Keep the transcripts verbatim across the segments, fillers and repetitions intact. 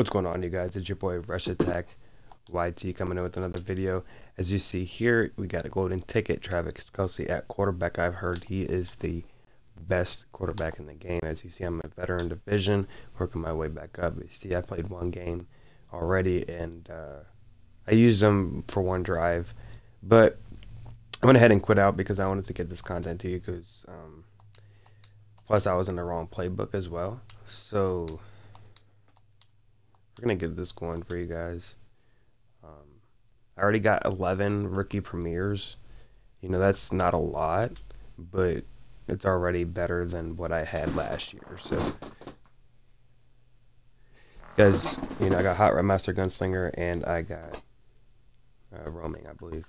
What's going on, you guys? It's your boy Rush Attack Y T coming in with another video. As you see here, we got a golden ticket. Travis Kelce at quarterback. I've heard he is the best quarterback in the game. As you see, I'm a veteran division, working my way back up. You see, I played one game already, and uh, I used him for one drive, but I went ahead and quit out because I wanted to get this content to you. Because um, plus, I was in the wrong playbook as well. So we're gonna get this going for you guys. Um, I already got eleven rookie premieres. You know, that's not a lot, but it's already better than what I had last year. So, guys, you know, I got Hot Rod Master Gunslinger and I got uh, Roaming, I believe.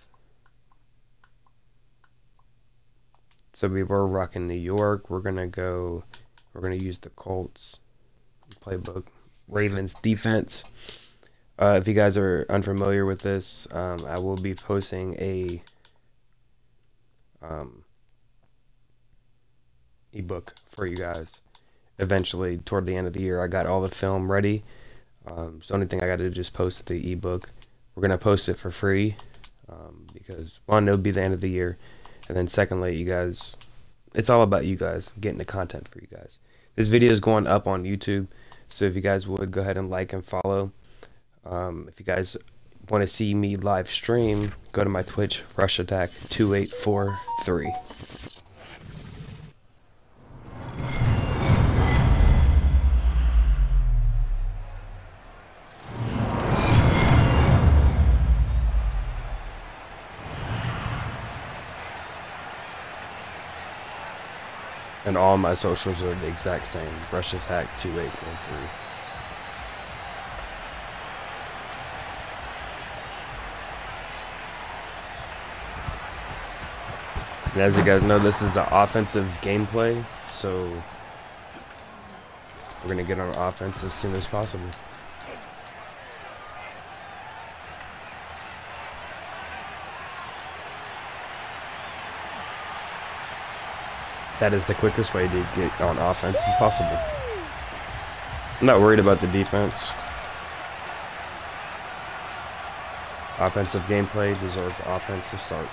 So we were rocking New York. We're gonna go. We're gonna use the Colts playbook. Ravens defense. Uh, if you guys are unfamiliar with this, um, I will be posting a um, ebook for you guys eventually toward the end of the year. I got all the film ready, um, so the only thing I got to do is just post the ebook. We're gonna post it for free um, because one, it'll be the end of the year, and then secondly, you guys, it's all about you guys getting the content for you guys. This video is going up on YouTube. So if you guys would go ahead and like and follow. Um, if you guys want to see me live stream, go to my Twitch, Rush Attack two eight four three. And all my socials are the exact same, Rush Attack two eight four three. And as you guys know, this is an offensive gameplay, so we're going to get on offense as soon as possible. That is the quickest way to get on offense as possible. I'm not worried about the defense. Offensive gameplay deserves offense to start.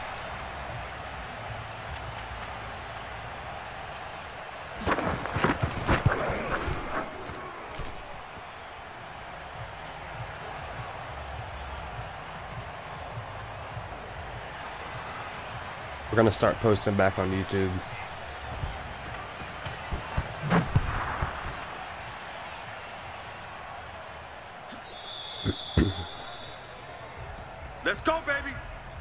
We're going to start posting back on YouTube. Let's go, baby.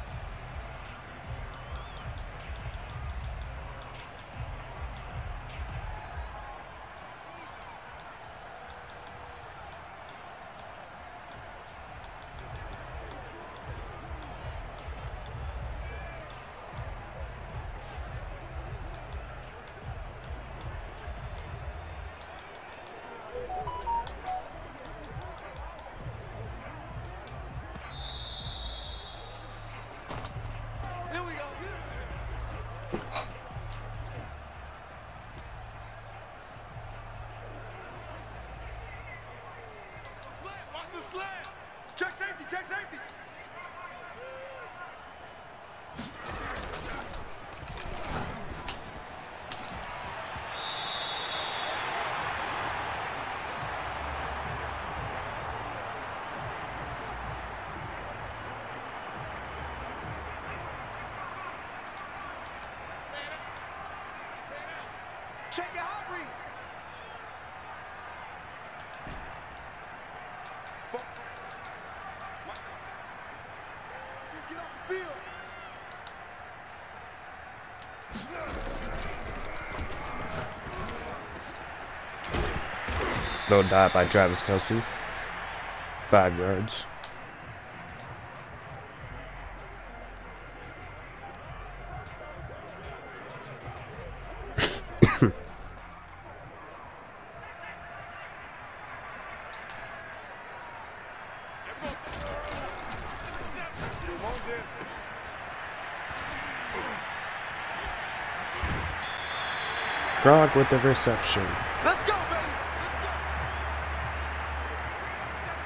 Check safety, check safety. Check your hot read. Get off the field. Little dot by Travis Kelce. Five yards. Gronk with the reception. Let's go, baby.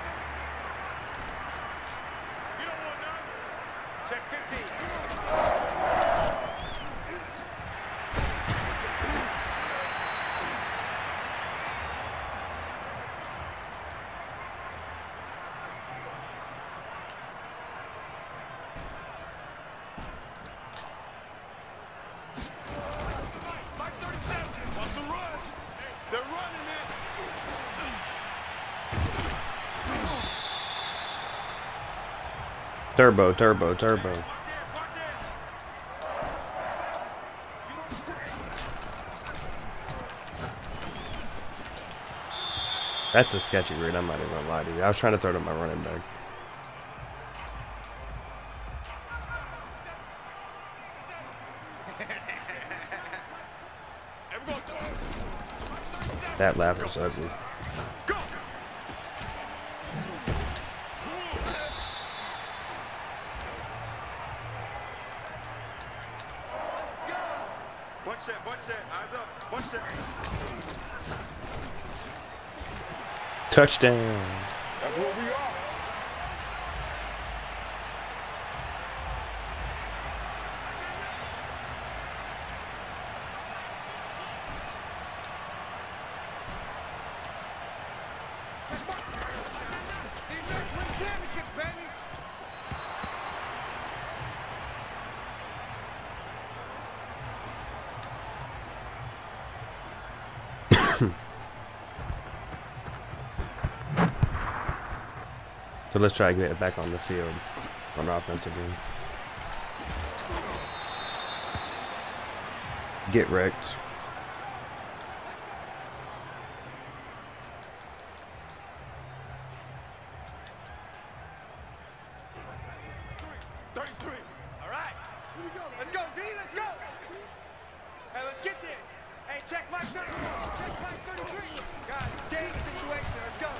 Turbo, turbo, turbo. Watch it, watch it. That's a sketchy read. I'm not even gonna lie to you. I was trying to throw to my running back. That laugh was ugly. Go. Bunch set, bunch set, eyes up, bunch set. Touchdown. That's what we are. Defense win championship, baby. So let's try to get it back on the field on the offensive end. Get wrecked. thirty-three. All right. Here we go. Let's go, D. Let's go. Hey, let's get this. Hey, check Mike thirty-three. Check Mike thirty-three. Guys, it's game situation. Let's go.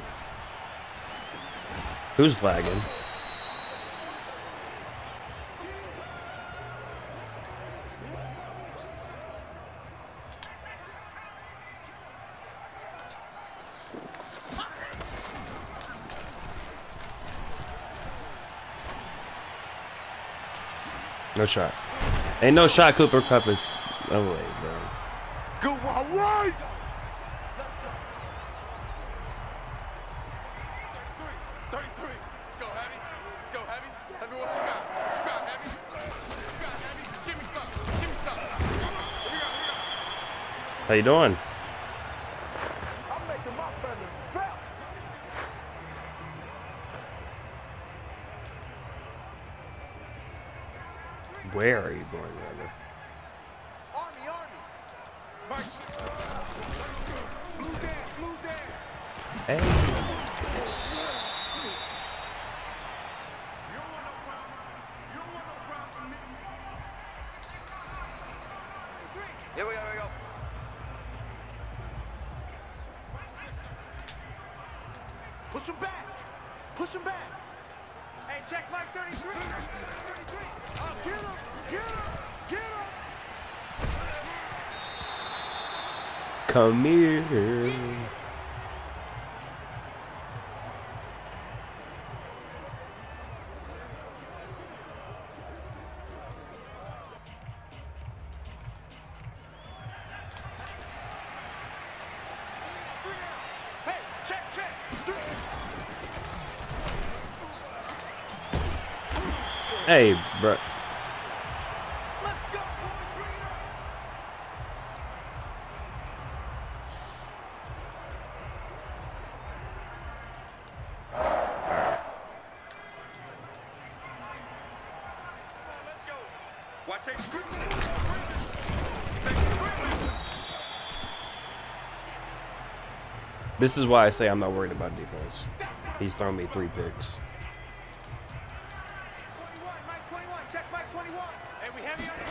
Who's lagging? No shot. Ain't no shot. Cooper Kupp is. No way, bro. Good one. All right. thirty-three. Let's go, Heavy. Let's go, Heavy. Heavy, what you got? What you got, Heavy? What you got, Heavy? Give me something. Give me something. Here we go, here we go. How you doing? I'm making my feathers strap. Where are you going, brother? Army, Army. March. Blue down, blue down. Hey. You don't want no problem. You don't want no problem from me. Here we go, here we go. Push him back. Push him back. Hey, check Mike thirty-three. thirty-three. Oh, get him. Get him. Get him. Come here. Hey, check, check. Hey, bro. Let's go. Let's go. Watch safety. This is why I say I'm not worried about defense. He's thrown me three picks. twenty-one, Mike twenty-one. Check Mike twenty-one. Hey, we heavy on the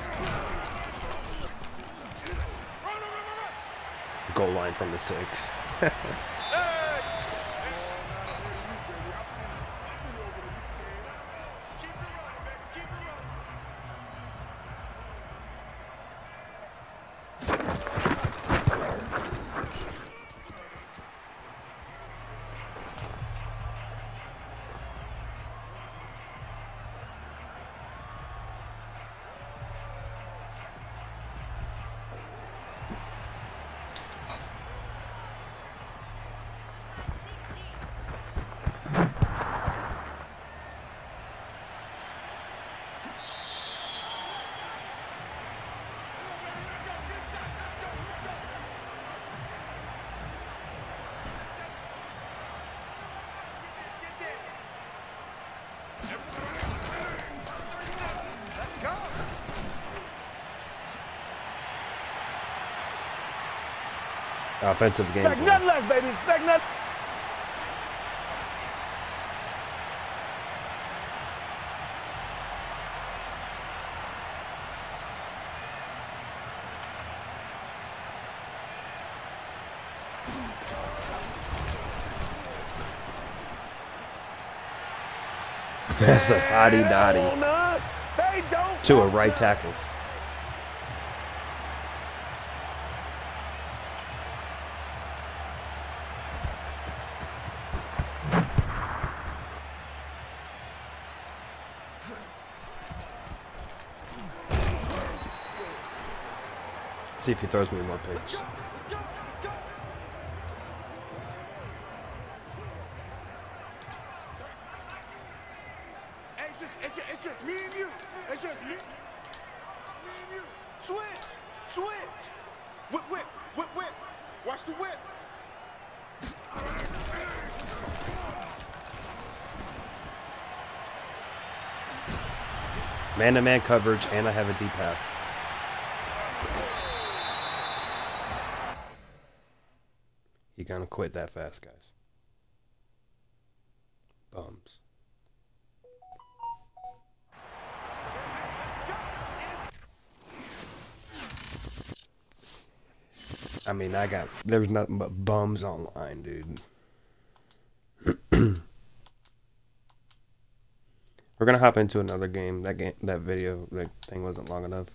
run, run, run, run. Goal line from the six. Hey! Keep it running, baby. Keep it running. Offensive game Expect plan. nothing less, baby. Expect nothing. That's a hottie dotty They don't to a right tackle. See if he throws me more picks. It's just, it's just, it's just me and you. It's just me. Me and you. Switch. Switch. Whip, whip, whip, whip. Watch the whip. Man-to-man coverage, and I have a deep half. You gonna quit that fast, guys. Bums. I mean, I got, there's nothing but bums online, dude. We're gonna hop into another game. That game, that video, that thing wasn't long enough.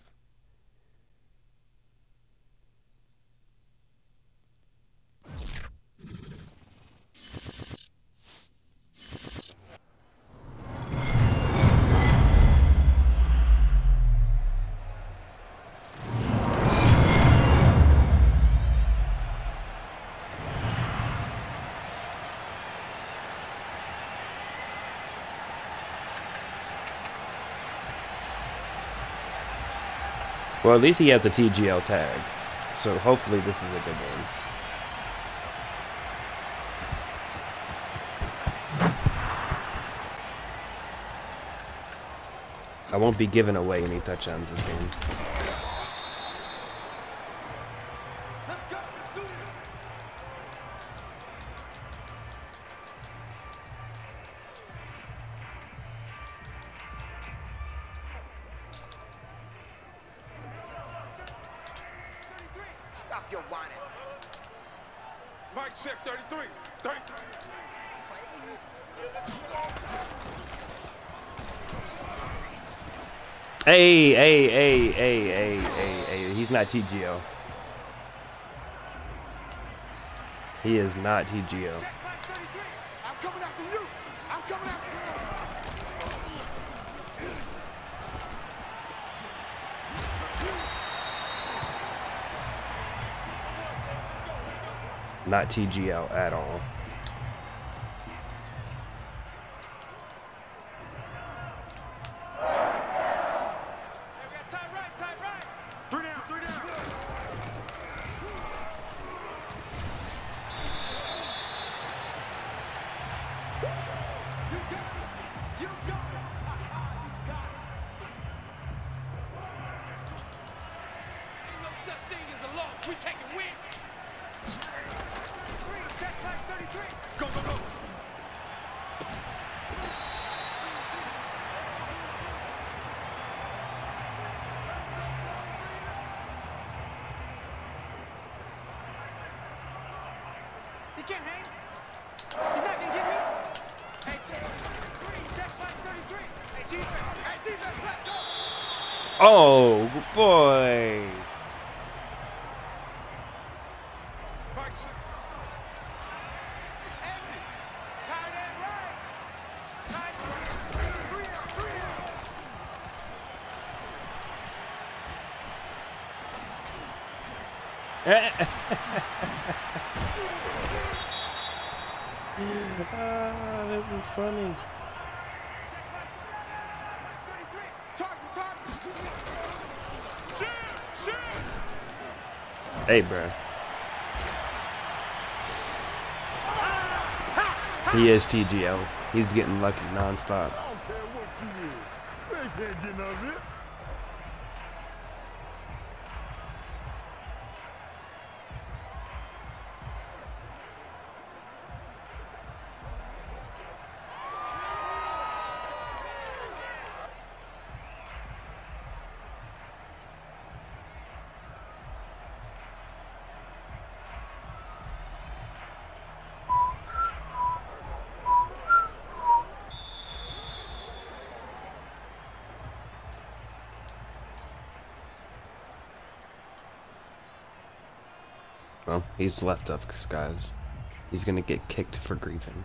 Well, at least he has a T G L tag, so hopefully this is a good one. I won't be giving away any touchdowns this game. Stop your whining. Mike check thirty-three. thirty-three. Please. Hey, hey, hey, hey, hey, hey, hey. He's not T G O. He is not T G O. I'm coming after you. I'm coming after you. Not T G L at all. Three down, three down. You got it. You got it. You got it. Ain't no such thing as a loss. We take a win. Go, go, go. He can't hang. He's not gonna get me. Hey, check three, check five thirty-three. Hey, defense. Hey, defense, let's go. Oh, boy. Mike six. Exit. Tight end right. Tight end. Three out, three out. Ah, this is funny. Target, target. Shoot, shoot. Hey, bro. He is T G L. He's getting lucky nonstop. I don't care what you is. They can't get none of this. Well, he's left us, guys. He's gonna get kicked for grieving.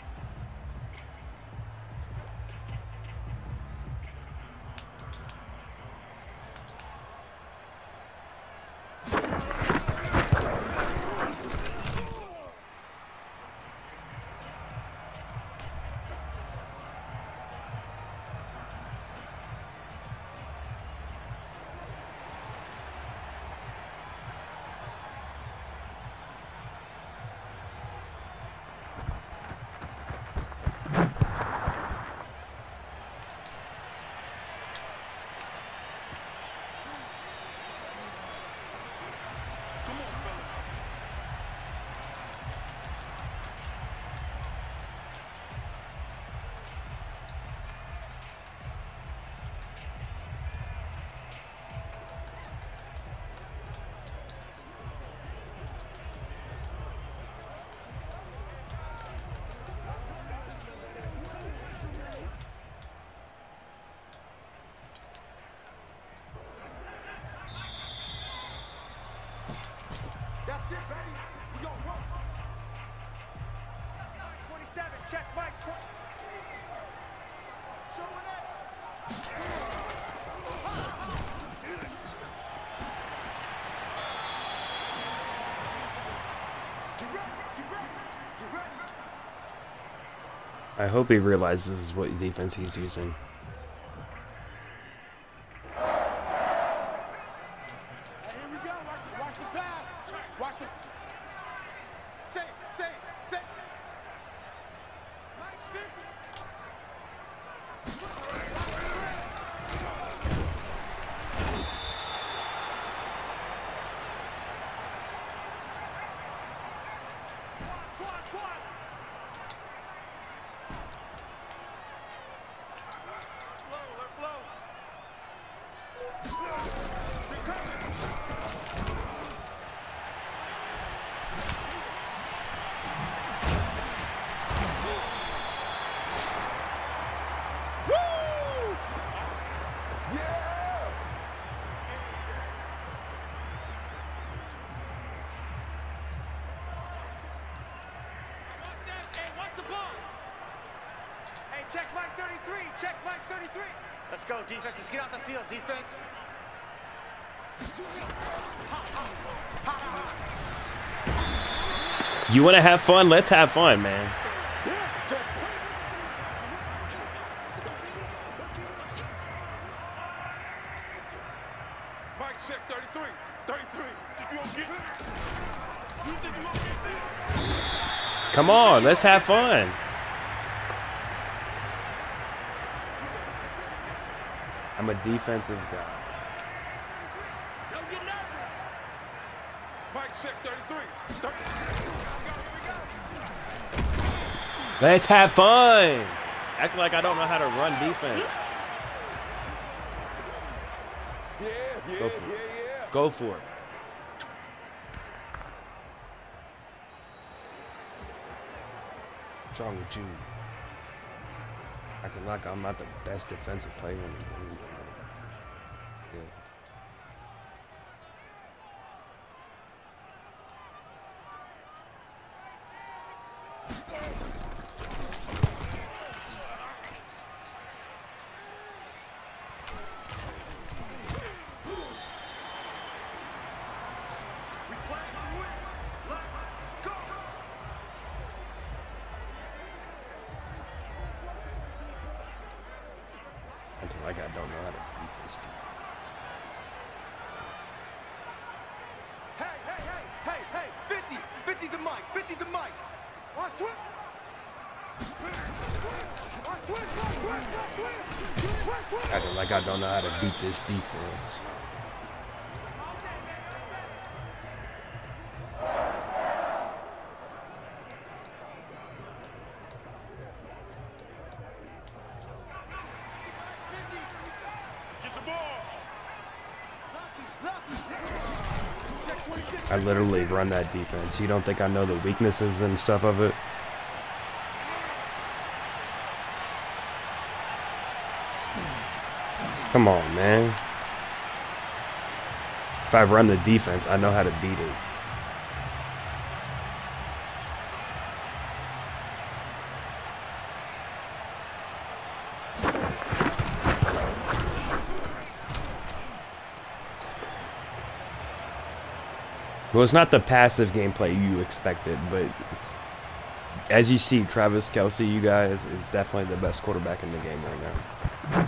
That's it, baby. We gon' work. twenty-seven, check Mike. twenty. Showing it. Get ready, get ready, get ready. I hope he realizes what defense he's using. And here we go. Watch the, watch the pass. Watch the. Say, say, say. Mike's fifty. Quad, quad. Blow, let it blow. Woo! Yeah! What's that? Hey, what's the ball? Hey, check Mike thirty-three. Check Mike thirty-three. Let's go, defense. Let's get out the field, defense. You want to have fun? Let's have fun, man. Mike check thirty-three. thirty-three. You gonna get it? You think you gonna get it? Come on, let's have fun. I'm a defensive guy. Don't get nervous. Mike check thirty-three. thirty. Let's have fun. Act like I don't know how to run defense. Yeah, yeah, Go for it. yeah, yeah. Go for it. What's wrong with you? Acting like I'm not the best defensive player in the game. Yeah. We play to win. Let's go. Acting like I don't know how to beat this team. Hey, hey, hey, hey, hey, fifty. fifty the mic. fifty the mic. Watch twist. Watch twist, watch twist, watch twist. Twist, twist. Acting like I don't know how to beat this defense. Get the ball. Check twenty-six. I literally run that defense. You don't think I know the weaknesses and stuff of it? Come on, man. If I run the defense, I know how to beat it. Well, it's not the passive gameplay you expected, but as you see, Travis Kelce, you guys, is definitely the best quarterback in the game right now.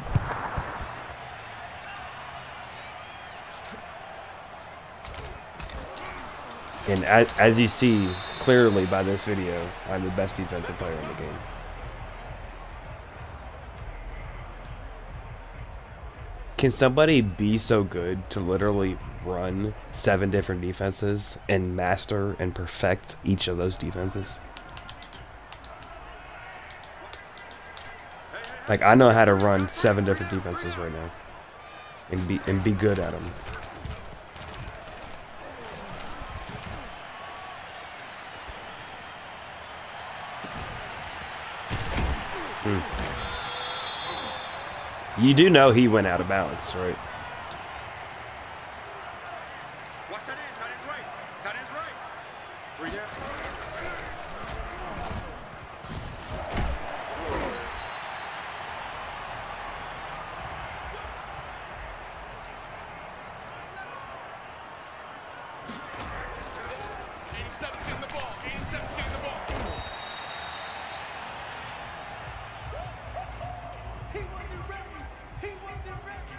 And as, as you see clearly by this video, I'm the best defensive player in the game. Can somebody be so good to literally run seven different defenses and master and perfect each of those defenses? Like, I know how to run seven different defenses right now and be and be good at them. Hmm. You do know he went out of bounds, right? Watch that end, tight end's right. Tight end's right. Three down. eighty-seven's getting the ball. eighty-seven's getting the ball. He wasn't ready. He wasn't ready.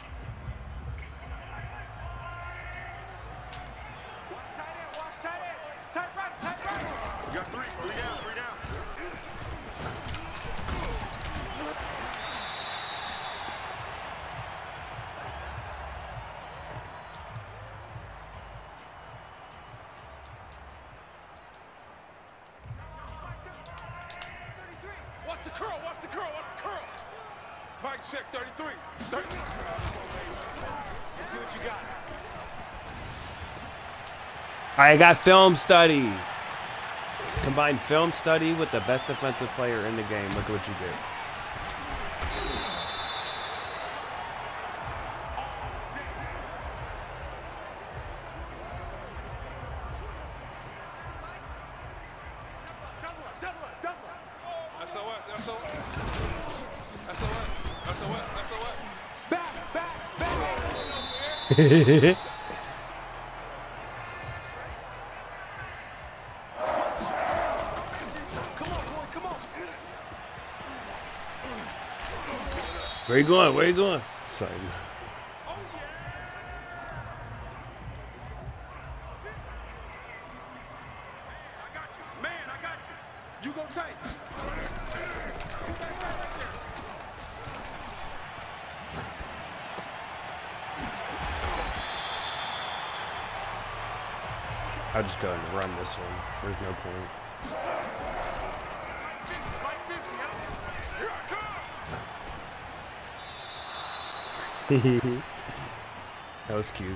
Watch tight end. Watch tight end. Tight right. Tight right. We got three. Three down. Three down. Watch the curl. Watch the curl. Watch the curl. Mike check thirty-three. thirty. See what you got. I got film study. Combine film study with the best defensive player in the game. Look at what you get. Double up. Double up. Double up. S O S. S O S. S O S. S O S. S O S. Back. Back. Back. Come on, boy. Come on. Where you going? Where you going? Sorry. Oh, yeah. Man, I got you. Man, I got you. You go tight. I'll just go ahead and run this one. There's no point. Here I come. That was cute.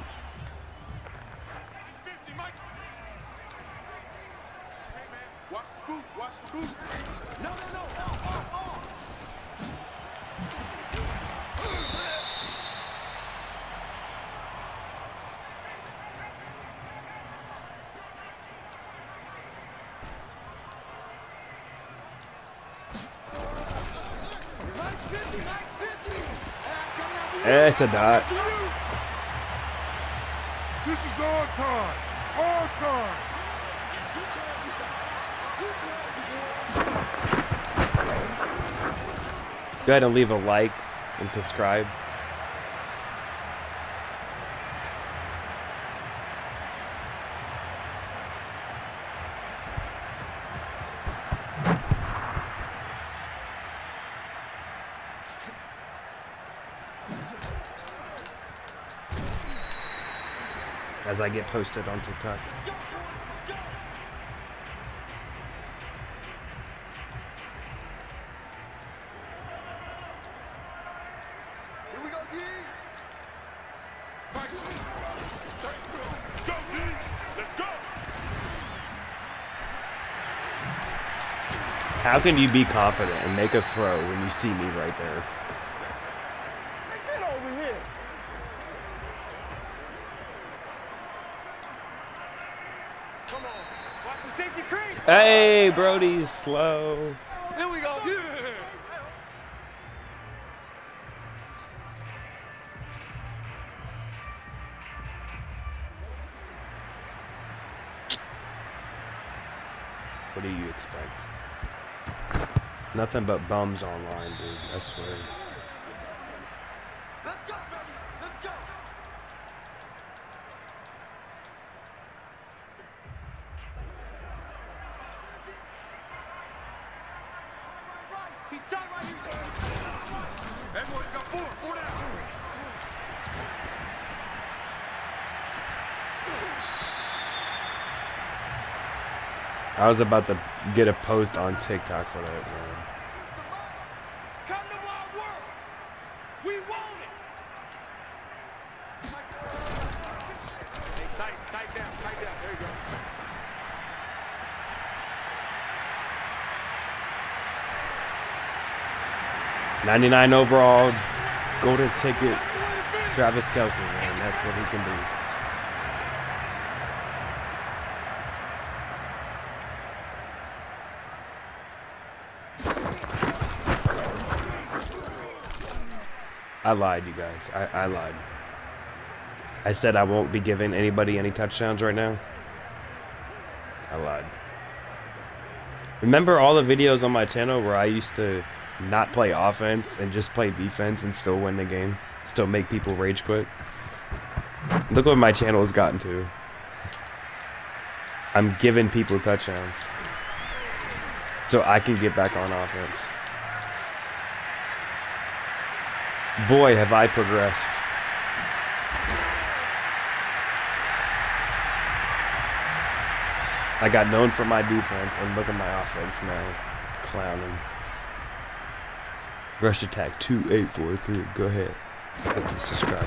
fifty, Mike. Hey, man. Watch the boot. Watch the boot. No, no, no. Oh, oh, oh. Mike's fifty. Mike's fifty. Ah, coming out to you. Eh, it's a dot. To you. This is all time. All time. Go ahead and leave a like and subscribe. As I get posted on TikTok. Here we go, D. Mike's Go, D. Let's go. How can you be confident and make a throw when you see me right there? Get over here. Come on. Watch the safety creep. Hey, Brody's slow. Here we go. Yeah. What do you expect? Nothing but bums online, dude. I swear. Let's go, baby. Let's go. He's tight right here. Everyone got four. Four down. I was about to get a post on TikTok for that, man. Come to our world. We want it. Hey, tight, tight down, tight down. There you go. ninety-nine overall, golden ticket, Travis Kelce, man. That's what he can do. I lied, you guys. I, I lied. I said I won't be giving anybody any touchdowns right now. I lied. Remember all the videos on my channel where I used to not play offense and just play defense and still win the game? Still make people rage quit? Look what my channel has gotten to. I'm giving people touchdowns so I can get back on offense. Boy, have I progressed. I got known for my defense, and look at my offense now. Clowning. Rush attack two eight four three. Go ahead. Hit the subscribe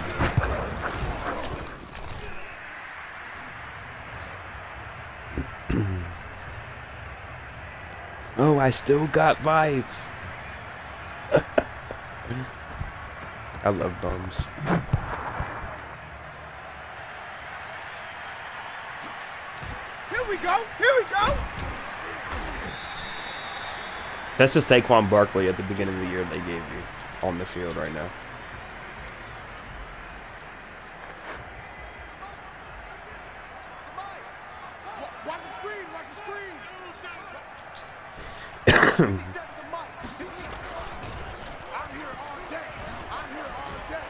button. Oh, I still got life. I love bums. Here we go. Here we go. That's the Saquon Barkley at the beginning of the year they gave you on the field right now. Watch the screen, watch the screen. I'm here all day. I'm here all day.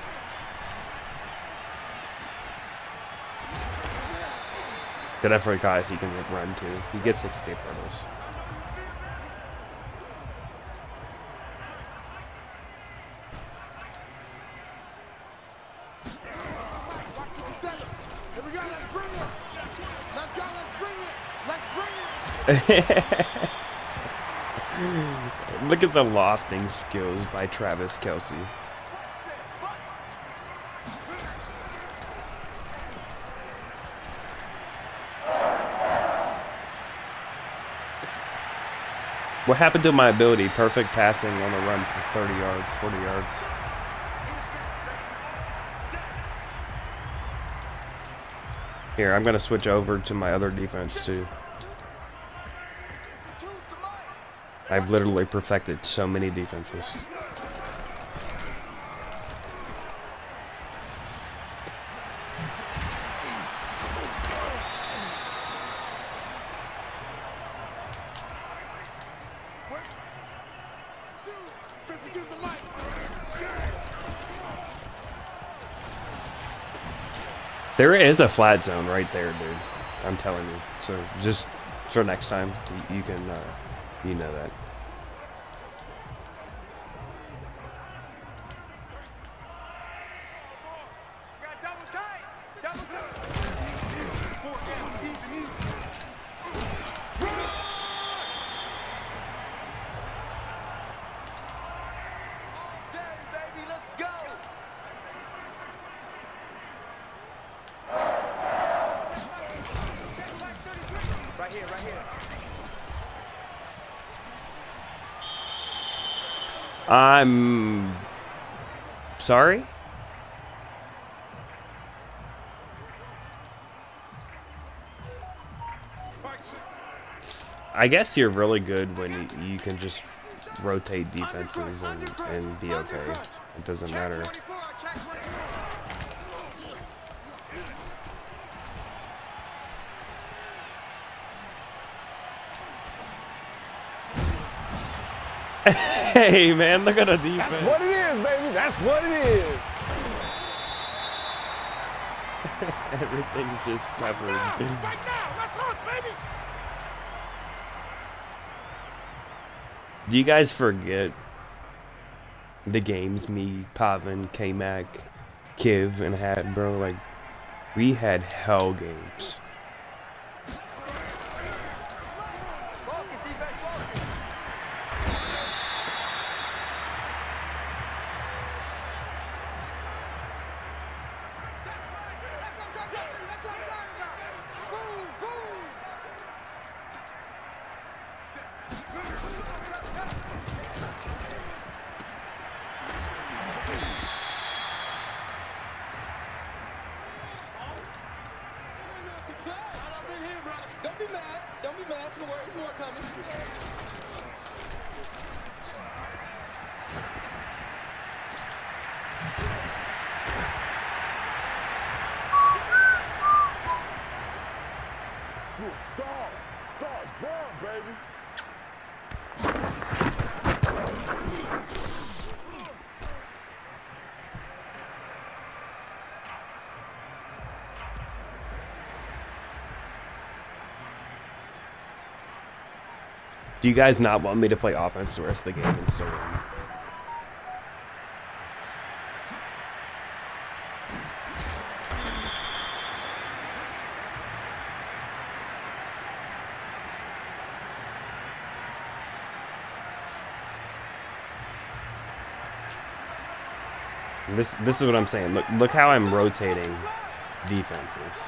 Then I forgot he can run too. He gets escape hurdles. Here we go, let's bring it. Let's go, let's bring it. Let's bring it. Look at the lofting skills by Travis Kelce. What happened to my ability? Perfect passing on the run for thirty yards, forty yards. Here, I'm going to switch over to my other defense too. I've literally perfected so many defenses. There is a flat zone right there, dude. I'm telling you. So just for next time, you, you can, uh, you know that. Got double tight. Double tight. Four down. Easy, easy. Daddy, baby, let's go. Right here, right here. I'm sorry? I guess you're really good when you, you can just rotate defenses and, and be okay. It doesn't matter. Hey, man, look at the defense. That's what it is, baby. That's what it is. Everything's just covered. Right now, let's hunt, baby. Do you guys forget the games me, Pavin, K-Mac, Kiv, and had, bro? Like, we had hell games. Don't be mad. Don't be mad. It's more, it's more coming. Start. Start down, baby. Do you guys not want me to play offense the rest of the game and still win? This this is what I'm saying. Look look how I'm rotating defenses.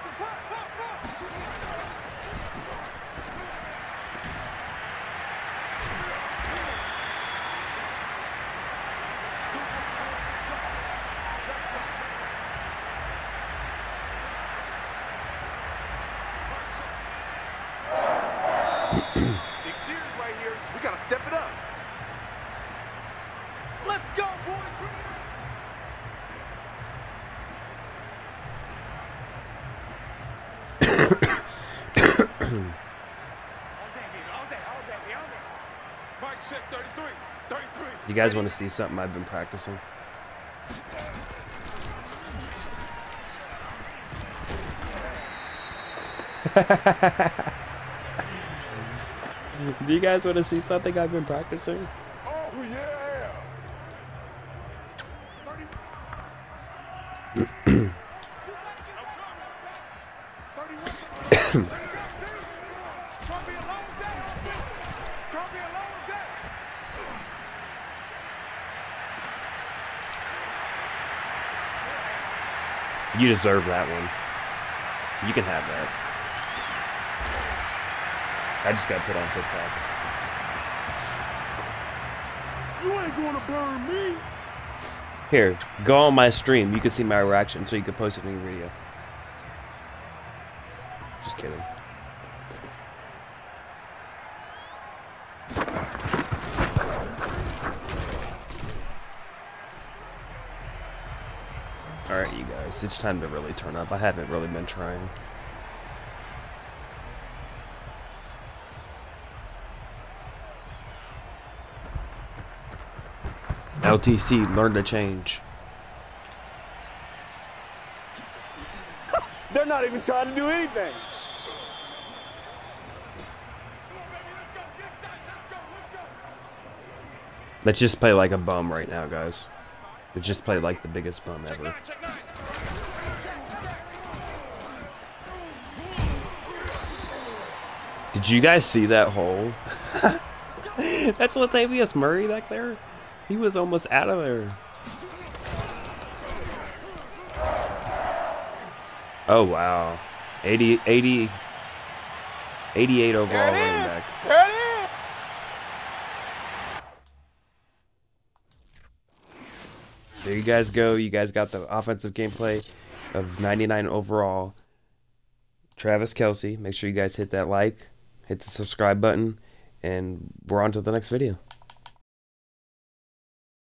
Big series right here. We gotta step it up. Let's go, boys. Bring it All day, baby. All day, all day, all day. Mike check thirty-three. thirty-three. You guys want to see something I've been practicing? Do you guys want to see something I've been practicing? Oh, yeah. thirty. thirty-one. Let's go, team. It's gonna be a long day on this. It's gonna be a long day. You deserve that one. You can have that. I just got put on TikTok. You ain't gonna burn me. Here, go on my stream. You can see my reaction, so you can post it in your video. Just kidding. Alright, you guys. It's time to really turn up. I haven't really been trying. L T C, learn to change. They're not even trying to do anything. Let's just play like a bum right now, guys. Let's just play like the biggest bum ever. Did you guys see that hole? That's Latavius Murray back there. He was almost out of there. Oh, wow. eighty, eighty, eighty-eight overall running back. There it is. There you guys go. You guys got the offensive gameplay of ninety-nine overall. Travis Kelce. Make sure you guys hit that like, hit the subscribe button, and we're on to the next video.